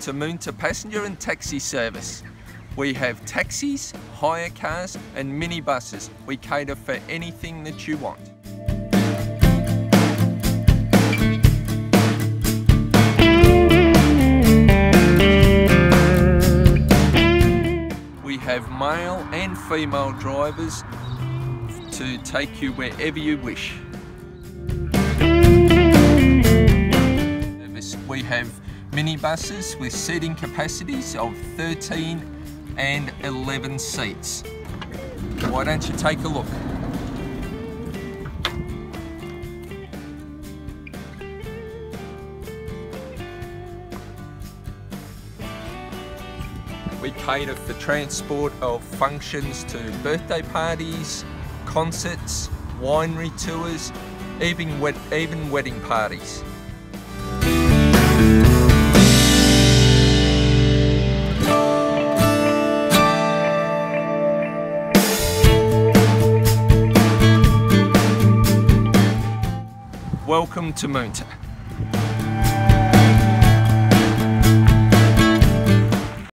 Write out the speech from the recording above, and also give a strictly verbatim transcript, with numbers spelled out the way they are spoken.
to Moonta passenger and taxi service. We have taxis, hire cars and minibuses. We cater for anything that you want. We have male and female drivers to take you wherever you wish. We have minibuses with seating capacities of thirteen and eleven seats. Why don't you take a look? We cater for transport of functions to birthday parties, concerts, winery tours, even, wed even wedding parties. Welcome to Moonta.